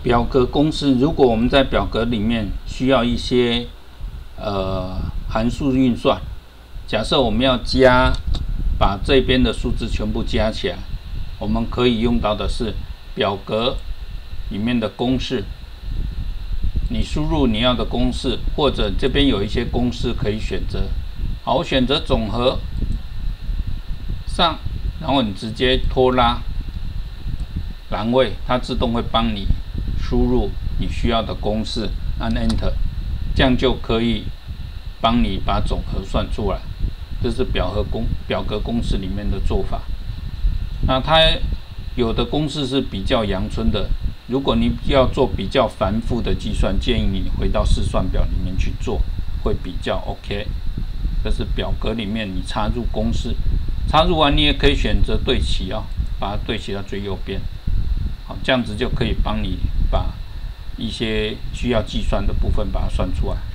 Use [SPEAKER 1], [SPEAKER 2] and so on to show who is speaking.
[SPEAKER 1] 表格公式，如果我们在表格里面需要一些函数运算，假设我们要把这边的数字全部加起来，我们可以用到的是表格里面的公式。你输入你要的公式，或者这边有一些公式可以选择。好，我选择总和上，然后你直接拖拉栏位，它自动会帮你输入你需要的公式，按 Enter， 这样就可以帮你把总和算出来。这是表格公式里面的做法。那它有的公式是比较阳春的，如果你要做比较繁复的计算，建议你回到试算表里面去做，会比较 OK。这是表格里面你插入公式，插入完你也可以选择对齐把它对齐到最右边。好，这样子就可以帮你把一些需要计算的部分把它算出来。